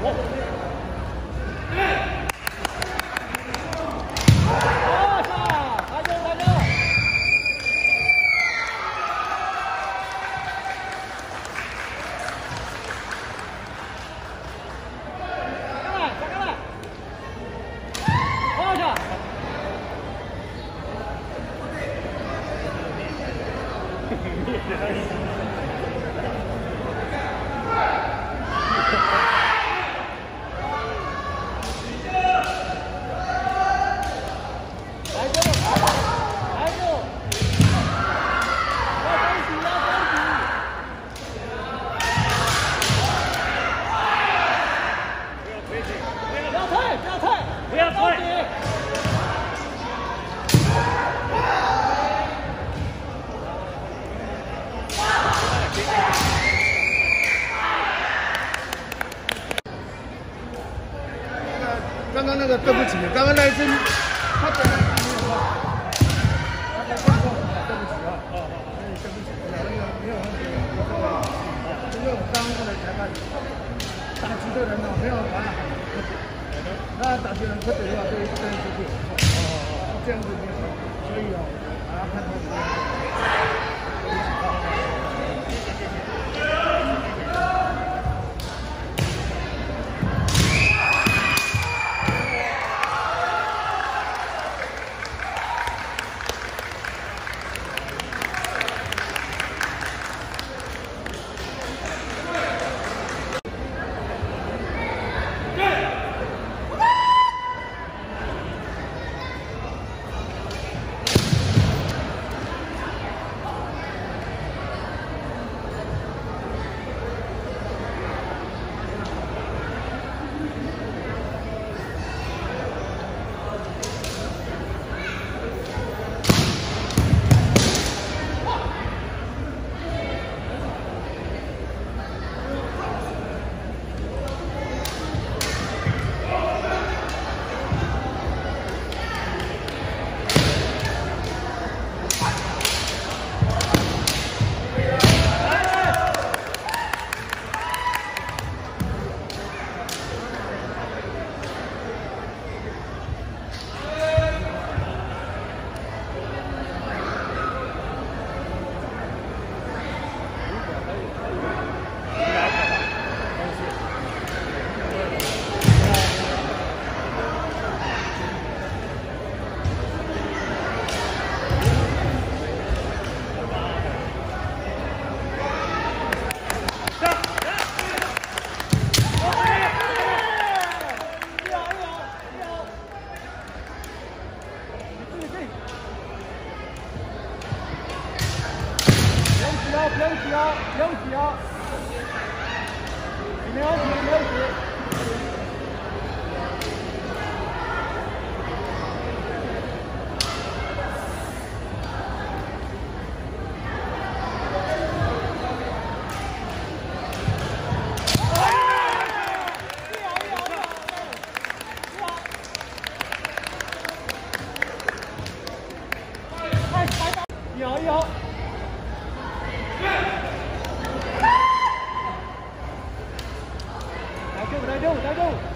刚刚那个对不起，刚刚那一针，他本来是没有话，他在状况对不起啊，对不起，没有问题，因为我刚刚的裁判打击的人呢没有把他喊喝酒，那打击人喝酒的话对这样子就有错，这样子没有错，所以把他判断出来。 不要急啊！不要急啊！没问题，没问题。有。 来救！